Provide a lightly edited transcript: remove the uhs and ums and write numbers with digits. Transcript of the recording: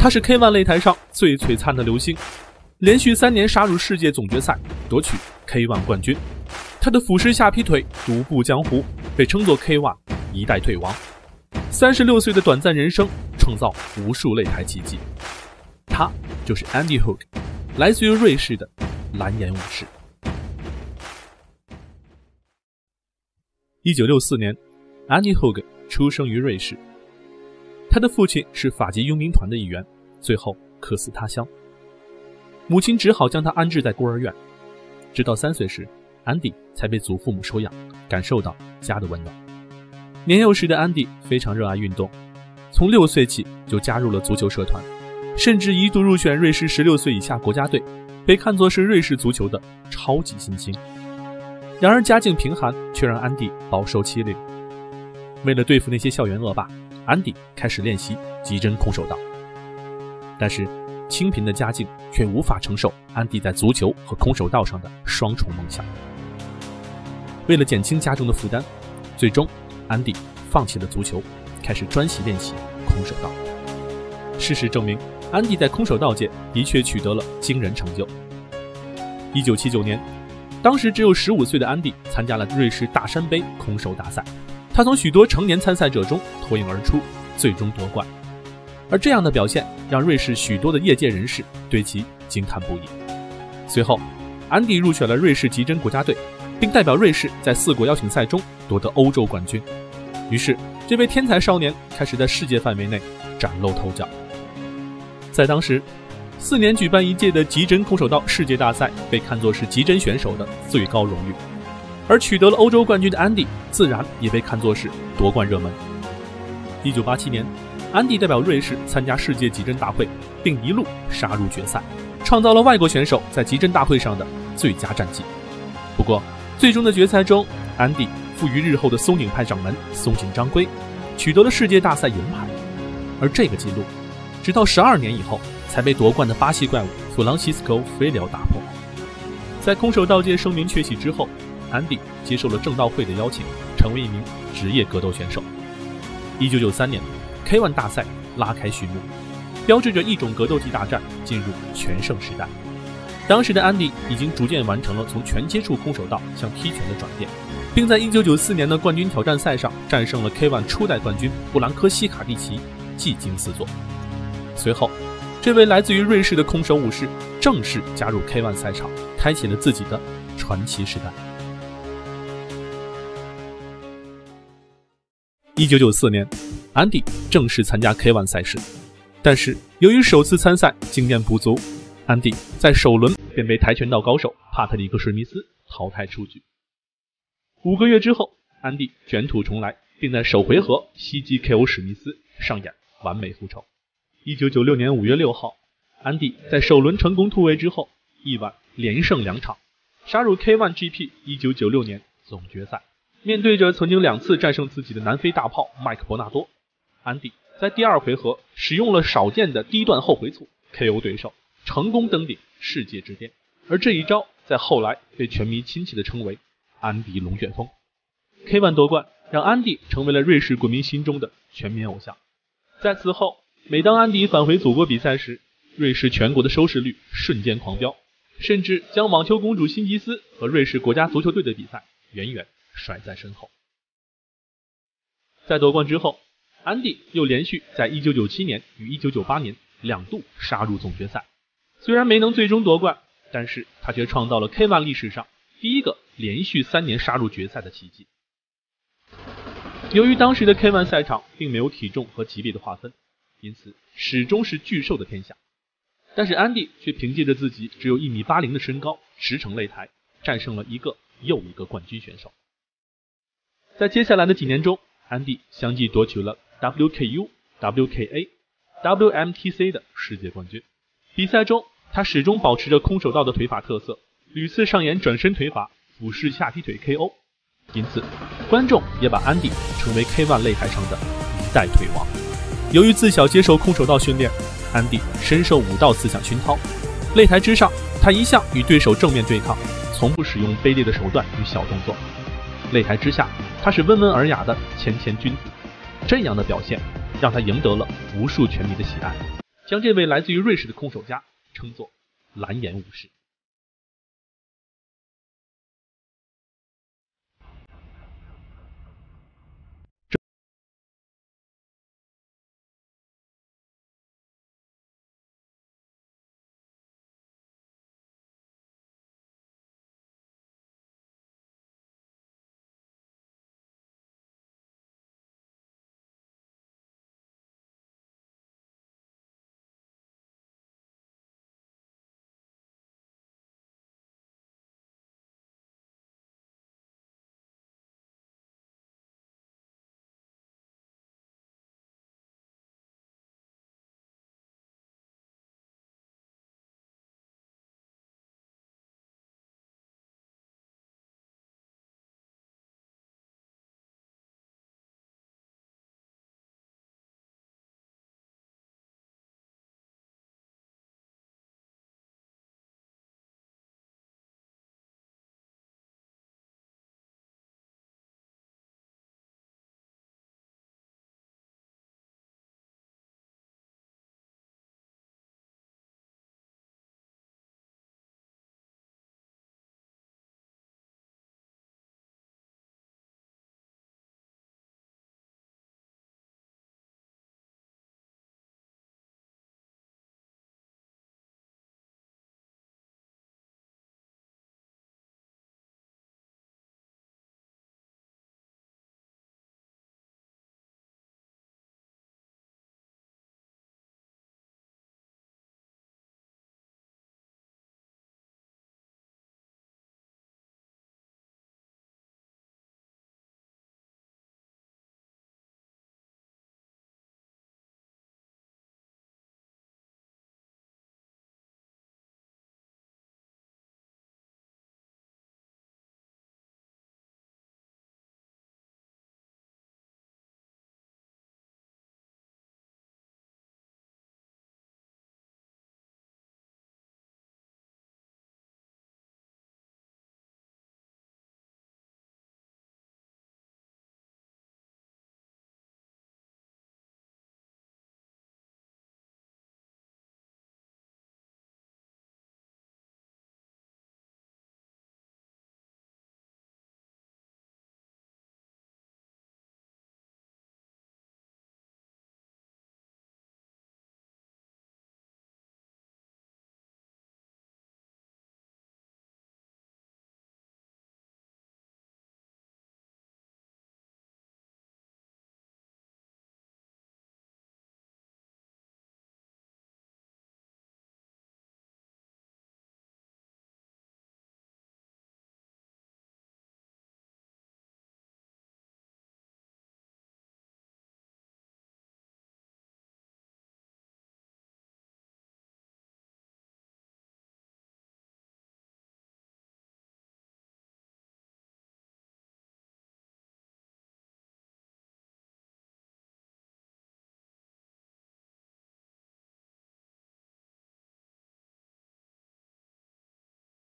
他是 K1 擂台上最璀璨的流星，连续3年杀入世界总决赛，夺取 K1 冠军。他的俯视下劈腿独步江湖，被称作 K1 一代腿王。36岁的短暂人生，创造无数擂台奇迹。他就是 Andy Hug， 来自于瑞士的蓝颜武士。1964年 Andy Hug 出生于瑞士，他的父亲是法籍佣兵团的一员，最后客死他乡，母亲只好将他安置在孤儿院。直到3岁时，安迪才被祖父母收养，感受到家的温暖。年幼时的安迪非常热爱运动，从6岁起就加入了足球社团，甚至一度入选瑞士16岁以下国家队，被看作是瑞士足球的超级新星。然而家境贫寒却让安迪饱受欺凌。为了对付那些校园恶霸，安迪开始练习极真空手道。但是清贫的家境却无法承受安迪在足球和空手道上的双重梦想。为了减轻家中的负担，最终安迪放弃了足球，开始专心练习空手道。事实证明，安迪在空手道界的确取得了惊人成就。1979年，当时只有15岁的安迪参加了瑞士大山杯空手大赛，他从许多成年参赛者中脱颖而出，最终夺冠。而这样的表现让瑞士许多的业界人士对其惊叹不已。随后，安迪入选了瑞士极真国家队，并代表瑞士在4国邀请赛中夺得欧洲冠军。于是，这位天才少年开始在世界范围内崭露头角。在当时，4年举办一届的极真空手道世界大赛被看作是极真选手的最高荣誉，而取得了欧洲冠军的安迪自然也被看作是夺冠热门。1987年，安迪代表瑞士参加世界极真大会，并一路杀入决赛，创造了外国选手在极真大会上的最佳战绩。不过，最终的决赛中，安迪负于日后的松井派掌门松井章圭，取得了世界大赛银牌。而这个纪录，直到12年以后才被夺冠的巴西怪物弗朗西斯科·菲利奥打破。在空手道界声名鹊起之后，安迪接受了正道会的邀请，成为一名职业格斗选手。1993年 K1 大赛拉开序幕，标志着一种格斗技大战进入全盛时代。当时的安迪已经逐渐完成了从全接触空手道向踢拳的转变，并在1994年的冠军挑战赛上战胜了 K1 初代冠军布兰科西卡蒂奇，技惊四座。随后，这位来自于瑞士的空手武士正式加入 K1 赛场，开启了自己的传奇时代。1994年，安迪正式参加 K1 赛事，但是由于首次参赛经验不足，安迪在首轮便被跆拳道高手帕特里克·史密斯淘汰出局。5个月之后，安迪卷土重来，并在首回合袭击 KO 史密斯，上演完美复仇。1996年5月6号，安迪在首轮成功突围之后，意外连胜2场，杀入 K1 GP 1996年总决赛。面对着曾经2次战胜自己的南非大炮麦克伯纳多，安迪在第2回合使用了少见的低段后回蹴 KO 对手，成功登顶世界之巅。而这一招在后来被拳迷亲切地称为安迪龙卷风。K1 夺冠让安迪成为了瑞士国民心中的全民偶像。在此后，每当安迪返回祖国比赛时，瑞士全国的收视率瞬间狂飙，甚至将网球公主辛吉斯和瑞士国家足球队的比赛远远甩在身后。在夺冠之后，安迪又连续在1997年与1998年2度杀入总决赛。虽然没能最终夺冠，但是他却创造了 K1 历史上第一个连续3年杀入决赛的奇迹。由于当时的 K1 赛场并没有体重和级别的划分，因此始终是巨兽的天下。但是安迪却凭借着自己只有1.80米的身高驰骋擂台，战胜了一个又一个冠军选手。在接下来的几年中，安迪相继夺取了 WKU、WKA、WMTC 的世界冠军。比赛中，他始终保持着空手道的腿法特色，屡次上演转身腿法、俯视下踢腿 KO， 因此观众也把安迪称为 K1 擂台上的一代腿王。由于自小接受空手道训练，安迪深受武道思想熏陶。擂台之上，他一向与对手正面对抗，从不使用卑劣的手段与小动作。擂台之下，他是温文尔雅的谦谦君子。这样的表现让他赢得了无数拳迷的喜爱。 将这位来自于瑞士的空手家称作蓝颜武士。